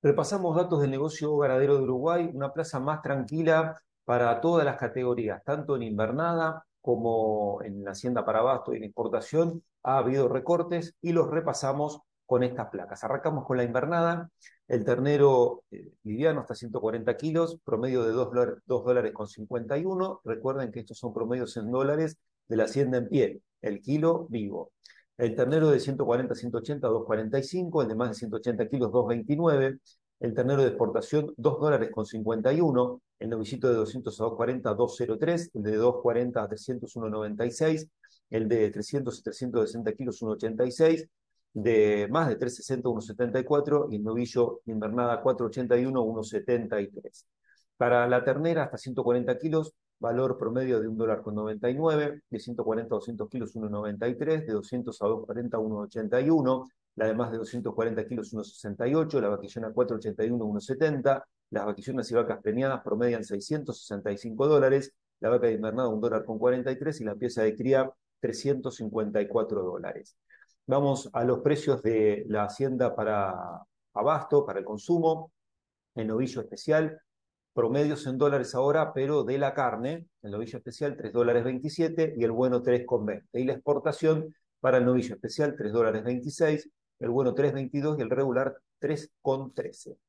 Repasamos datos del negocio ganadero de Uruguay, una plaza más tranquila para todas las categorías, tanto en invernada como en la hacienda para abasto y en exportación. Ha habido recortes y los repasamos con estas placas. Arrancamos con la invernada. El ternero liviano hasta 140 kilos, promedio de $2 con 51. Recuerden que estos son promedios en dólares de la hacienda en pie, el kilo vivo. El ternero de 140 a 180, 2,45. El de más de 180 kilos, 2,29. El ternero de exportación, $2 con 51. El novillito de 200 a 240, 2,03. El de 240 a 300, 1,96. El de 300 a 360 kilos, 1,86. De más de 360, 1,74. Y el novillo invernada 4,81, 1,73. Para la ternera hasta 140 kilos, valor promedio de $1,99, de 140 a 200 kilos 1,93, de 200 a 240 1,81, la de más de 240 kilos 1,68, la vaquillona 4,81 1,70, las vaquillonas y vacas preñadas promedian $665, la vaca de invernada $1,43 y la pieza de cría $354. Vamos a los precios de la hacienda para abasto, para el consumo. El novillo especial, promedios en dólares ahora, pero de la carne, el novillo especial $3,27 y el bueno 3,20. Y la exportación para el novillo especial $3,26, el bueno 3,22 y el regular 3,13.